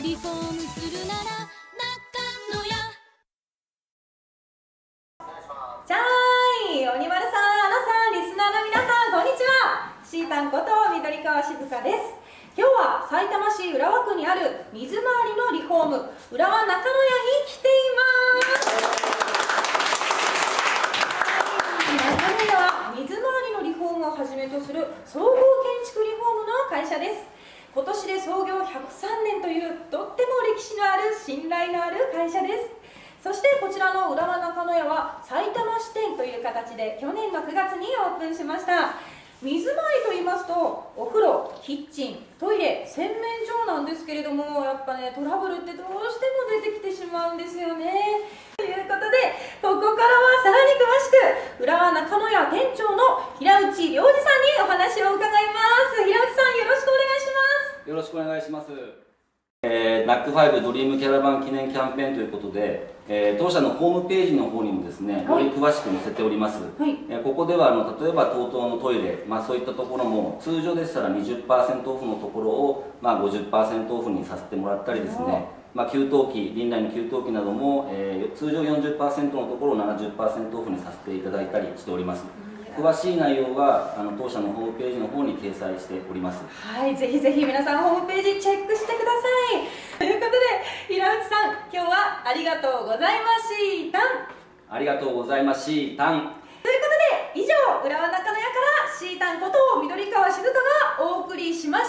リフォームするなら中野屋。 じゃーい、鬼丸さん、アナさん、リスナーの皆さん、こんにちは。シータンこと緑川静香です。今日は埼玉市浦和区にある水回りのリフォーム、浦和中野屋に来ています。中野屋は水回りのリフォームをはじめとする総合建築リフォームの会社です。今年で創業103年というとっても歴史のある信頼のある会社です。そしてこちらの浦和中野屋は埼玉支店という形で去年の9月にオープンしました。水回りと言いますとお風呂、キッチン、トイレ、洗面所なんですけれども、やっぱねトラブルってどうしても出てきてしまうんですよね。ということでここからはさらに詳しく浦和中野屋店長の平内良二さんにお話を伺います。平内さん、よろしくお願いします。 よろしくお願いします。ナックファイブドリームキャラバン記念キャンペーンということで、当社のホームページの方にもですね、より詳しく載せております。はい、ここでは例えば TOTO のトイレ、そういったところも通常でしたら 20% オフのところを、50% オフにさせてもらったりですね、給湯器、リンナイの給湯器なども、通常 40% のところを 70% オフにさせていただいたりしております。詳しい内容は当社のホームページの方に掲載しております。 はい、ぜひぜひ皆さんホームページチェックしてください。ということで平内さん、今日はありがとうございました。 ありがとうございました。ということで以上、浦和中野屋からシータンこと緑川静香がお送りしました。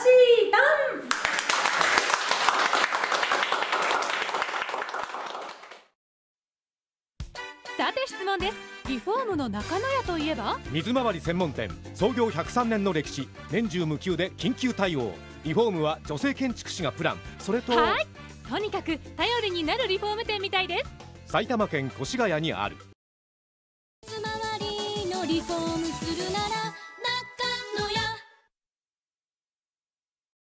さて質問です。リフォームの中野屋といえば水回り専門店、創業103年の歴史、年中無休で緊急対応。リフォームは女性建築士がプラン。それとはい、とにかく頼りになるリフォーム店みたいです。 埼玉県越谷にある水回りのリフォームするなら